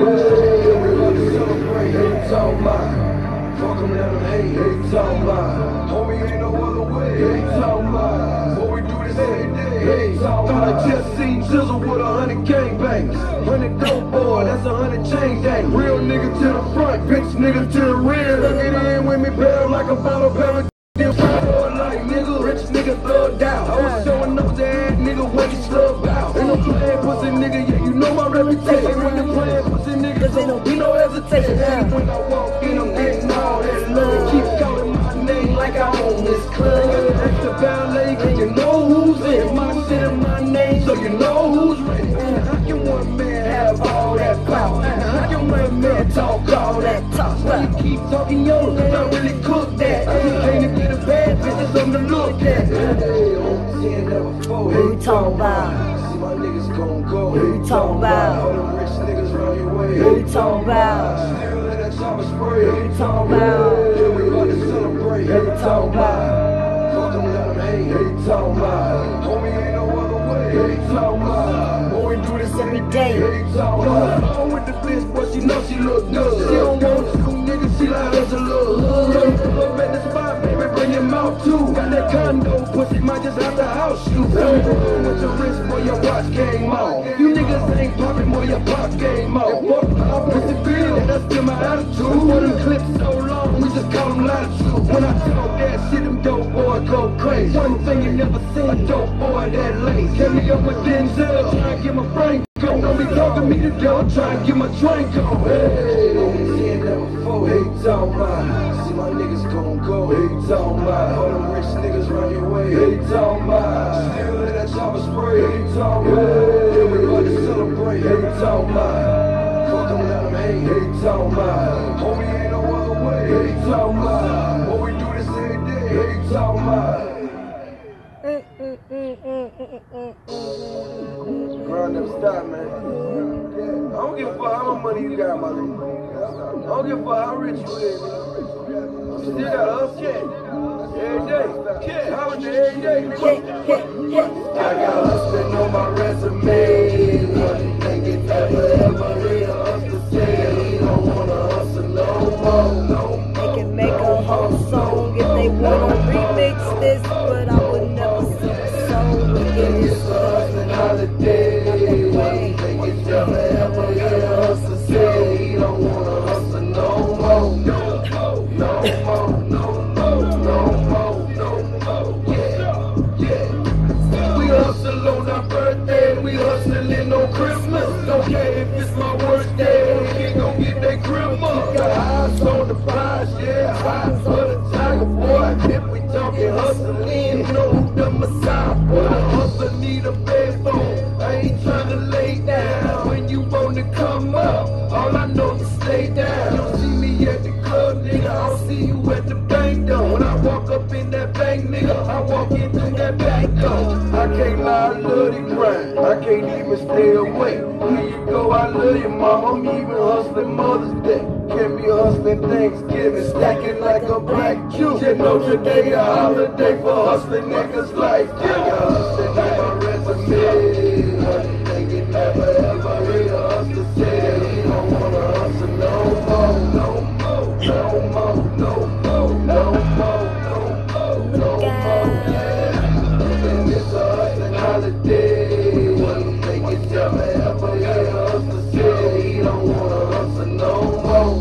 Everybody celebrate, they talk about. Fuck them, let them hate, they talk about. Homie, ain't no other way, they talk about. What we do this every day, they talk about. I just seen Jizzle with 100 gangbangs. 100 dope boy, that's 100 chain gang. Real nigga to the front, bitch nigga to the rear. Get in with me, barrel like a bottle paradise. Like nigga, rich nigga thugged out. I was showing up to ass nigga when he slugged out. Ain't no playing pussy nigga, yeah, you know my reputation. When they playing pussy niggas, ain't no be no hesitation. When I walk in, I'm getting all that love. Keep calling my name like I own this club. Extra ballet, cause you know who's in. My shit and my name, so you know who's ready. How can one man have all that power? How can one man talk all that talk? Why you keep talking yo, not really cook that. Can't even get a bad bitch, it's something to look at. Who you talking about? See my niggas gon' go. Who you talking about? All them rich niggas round your way. Who you talking about? Still let that chopper spray. Who you talking about? Everybody celebrate. Who you talking about? Fuck them, let them hate. Who you talking about? Homie, ain't no other way. Who you talking about? Boy, we do this every day. Who you talking about? I'm with the bitch, but she know she look good. She don't want you, nigga, she like us a little hood. Up at the spot, baby, bring your mouth too. Got that condo, pussy might just have the house shoot. With your wrist, boy, your watch game on. You niggas ain't poppin', boy, your pop game on. I pussy feel that, that's still my attitude. For them clips so long, we just call them latitude. When I talk that shit, them dope boys go crazy. One thing you never seen, a dope boy that lazy. Get me up with Denzel, try and get my brain go. Don't be talking me to go, try and get my train go. Hey, seen that before, hey, talking about. See my niggas gon' go, hey, talking about. All them rich niggas round your way, hey, talking about. Still let that chopper spray, hey, talking about. Everybody celebrate, hey, talking about. Fuck them, let them hate, hey, talking about. Homie, ain't no other way, hey, talking about. What we do this every day, hey, talking about. Grind never stop, man. I don't give a fuck how much money you got, my nigga. I don't give a fuck how rich you is. You still gotta hustle every day. Holiday every day. I got hustling on my resume. One thing it's ever real hustle say. He don't wanna hustle no more. They can make a whole song if they wanna remix this, but I would never sing a song again. It's a hustling holiday. One thing it's ever real hustle say. He don't wanna hustle no more. No more. Yeah. We hustle on our birthday. We hustling on Christmas. Don't care if it's my worst day. We gon' get that grip up. Got eyes on the prize, yeah. Eyes on the tiger, boy. If we talking hustling, you know who the Messiah, boy. Hustle need a backbone. I ain't tryna lay down. When you wanna come up, all I know is stay down. You don't see me at the club, nigga. I don't see you at the bank though. When I walk up in that bank, nigga, I walk in through that back door. I can't lie, I love the grind. I can't even stay away. Here you go, I love you, mom. I'm even hustling Mother's Day. Can't be hustling Thanksgiving, stacking like a black Jew. You know today a holiday for hustling niggas like you. I got hustling on my resume. One thing it never real hustle say. He don't wanna hustle no more. No more. And it's a hustling holiday. One thing it's ever real hustle say. He don't wanna hustle no more.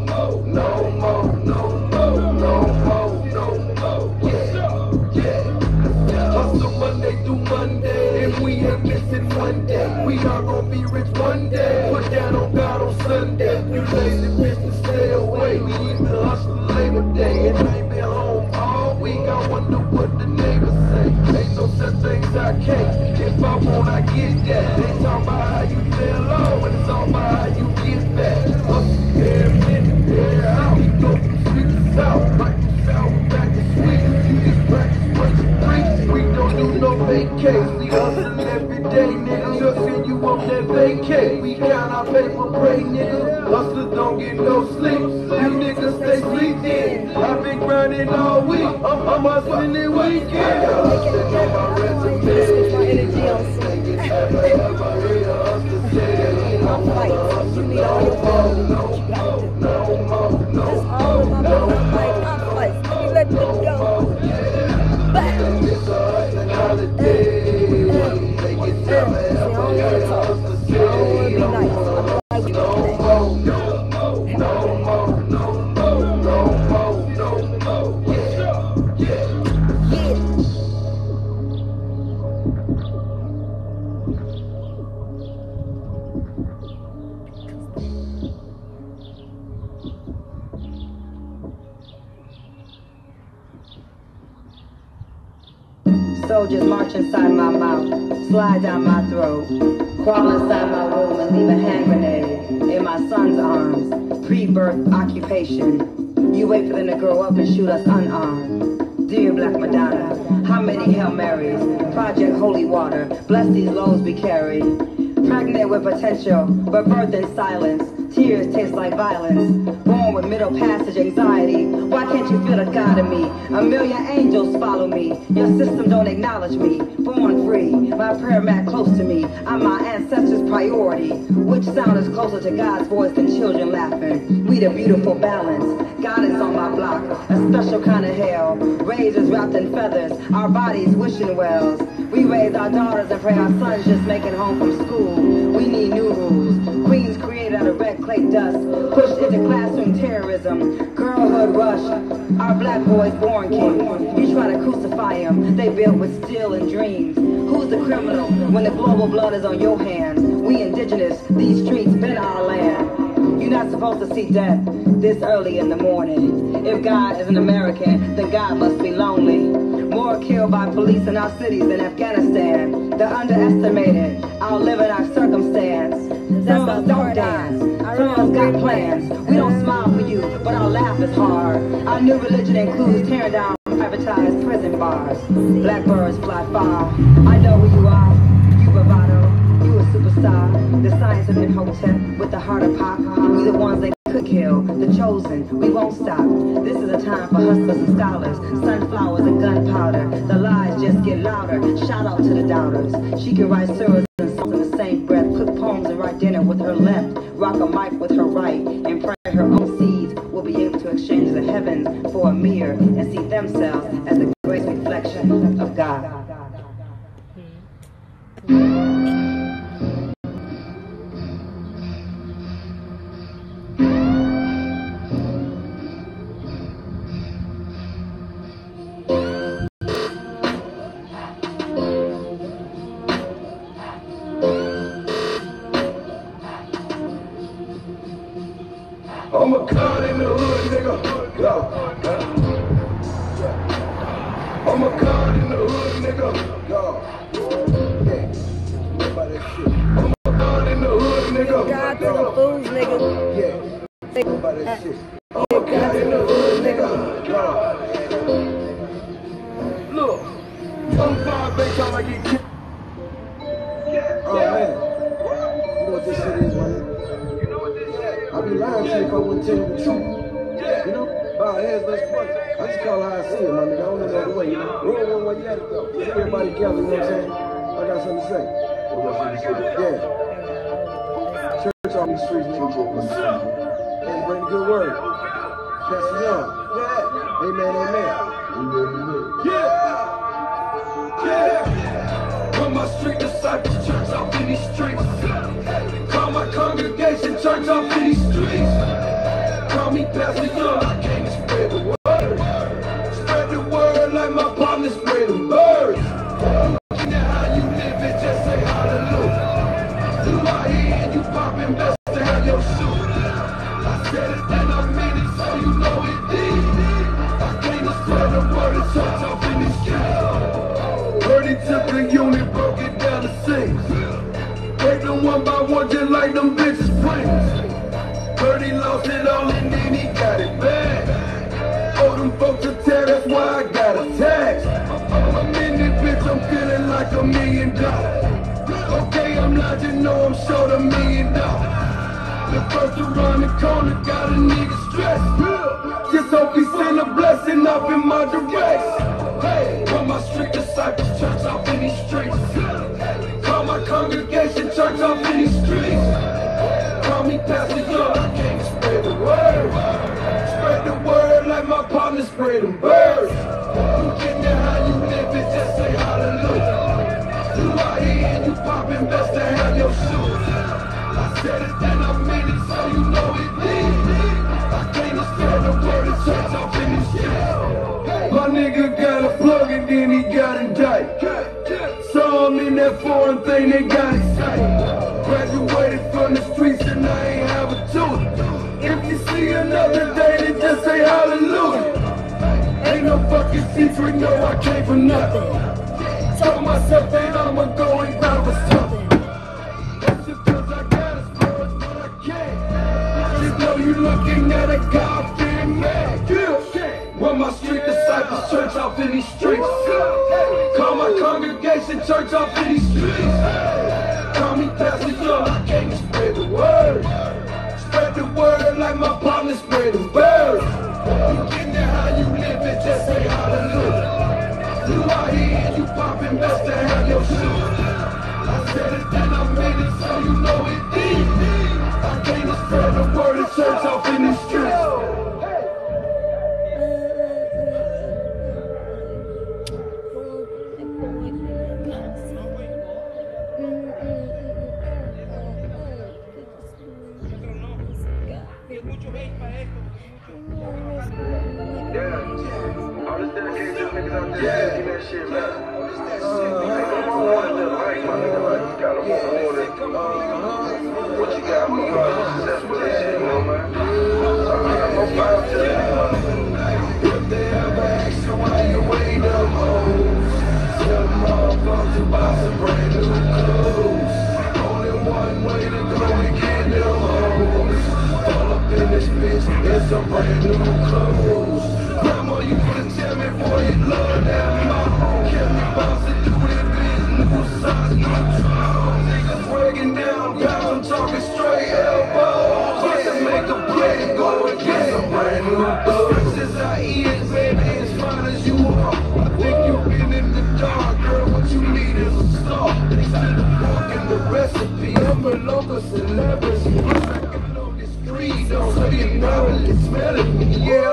Hustle Monday through Monday, and we ain't missing one day. We are gonna be rich one day. Put down on God on Sunday. You lazy bitch to stay away. We even hustle Labor Day, and I ain't been home all week. I wonder what the neighbors say. Ain't no such thing as I can't. If I want, I get that. They talk about how you feel low, and it's all about how you get back. Hustle every minute, every hour. You go from street to south, right to south, back to sweet. You just practice what you preach. We don't do no vacay. We hustle every day, nigga. Just send you on that vacay. We count our paper, pray, nigga. Hustlers don't get no sleep. You niggas stay sleeping. I've been grinding all week. I'm hustling the weekend. I got hustling on my resume. I'm like, you need all your soldiers march inside my mouth, slide down my throat, crawl inside my womb and leave a hand grenade in my son's arms. Pre-birth occupation. You wait for them to grow up and shoot us unarmed. Dear Black Madonna, how many Hail Marys? Project Holy Water, bless these loads we carry. Pregnant with potential, but birthed in silence. Tears taste like violence. Born with middle passage anxiety. Why can't you feel the God in me? A million angels follow me. Your system don't acknowledge me. Born free, my prayer mat close to me. I'm my ancestors' priority. Which sound is closer to God's voice than children laughing? We the beautiful balance. God is on my block, a special kind of hell. Razors wrapped in feathers, our bodies wishing wells. We raise our daughters and pray our sons just make it home from school. We need new rules. Queens created out of red clay dust, pushed into classroom terrorism. Girlhood rush, our black boys born king. You try to crucify them, they built with steel and dreams. Who's the criminal when the global blood is on your hands? We indigenous, these streets been our land. You're not supposed to see death this early in the morning. If God is an American, then God must be lonely. More killed by police in our cities than Afghanistan. They're underestimated, outlive in our circumstance. Some of us don't dance, some of us got plans. We don't smile for you, but our laugh is hard. Our new religion includes tearing down privatized prison bars. Blackbirds fly far. I know who you are, you bravado. You a superstar, the science of Imhotep with the heart of Pop. We the ones they could kill, the chosen, we won't stop. This is a time for hustlers and scholars, sunflowers and gunpowder. The lies just get louder, shout out to the doubters. She can write surahs and songs in the same breath, cook poems and write dinner with her left, rock a mic with her right, and pray her own seeds will be able to exchange the heavens for a mirror and see themselves as the great reflection of God. I'm a god in the hood, nigga. Yo. I'm a god in the hood, nigga. Yo. Yeah. About that shit. I'm a god in the hood, nigga. God to the fools, nigga. Yeah. About that shit. I'm a god in the hood, nigga. Yo. Look. I'm 5'8" time I get kicked. Oh man. You know what this shit is, man? I'd be lying to you if I wouldn't tell you the truth. You know? Bow heads, let's fuck. I just call it how I see it, my nigga. I don't know no other way, you know? Roll one way, you gotta go. Everybody gather, you know what I'm saying? I got something to say. Yeah. Church on these streets, nigga. And bring the good word. Pass it on. Yeah. Amen, amen. Yeah. Yeah. From my street disciples, church off in these streets. Call my congregation, church off in these streets. Call me Pastor Young, I came to spread the word. Spread the word like my partner spread the birds. Looking at how you live it, just say hallelujah. Do I hear and you popping best to have your shoe. I said it and I meant it, so you know it did. I came to spread the word of church off in these streets. Heard he took a unit, broke it down to six. Break them one by one just like them bitches prints. Heard he lost it all and then he got it back. Oh, them folks are tear, that's why I got a tax. I'm in this bitch, I'm feeling like $1 million. Okay, I'm not, you know I'm short $1 million. The first around the corner got a nigga stressed. Just hope he send a blessing up in my direction. Hey, from my street disciples, church off in these streets. Call my congregation, church off in these streets. Call me Pastor Young, I came to spread the word. Spread the word like my partner spread them birds. Looking at how you live it, just say hallelujah. Do I hear and you popping best to have your shoes. I said it and I meant it, so you know it did. I came to spread the word of church off in these streets. My nigga got a plug and then he got indicted. Saw him in that foreign thing, they got excited. Graduated from the streets and I ain't have a tooth. If you see another day, then just say hallelujah. Ain't no fucking secret, no, I came from nothing. told myself that I'ma go and grab for something. That's just cause I got a spurs, but I can't. Just know you looking at a God-fearing man. Run my street disciples church off in these streets. Call my congregation church off in these streets. Call me Pastor Young, I came to spread the word. Spread the word like my partner spread the word. You get there how you live it, just say hallelujah. You out here and you popping, best to have your shoe. I said it then I made it, so you know it deep. I came to spread the word of church off in these streets. What you got me on? That's what they shit, no man. If they ever ask you why you wait up hoes, tell them motherfuckers to buy some brand new clothes. Only one way to go and get them hoes. Fall up in this bitch in some brand new clothes. Grandma used to tell me, boy, you love that mom. Kept me bouncing through that bitch, new size, new drawers. Niggas breaking down pounds, talking straight elbows. About to make a play, go and get some brand new clothes. Since I eat, baby, as fine as you are. I think you've been in the dark, girl. What you need is a star. Instead of walking the recipe, I'm a local celebrity. I got on this creed, so you know it's smelling me, yeah.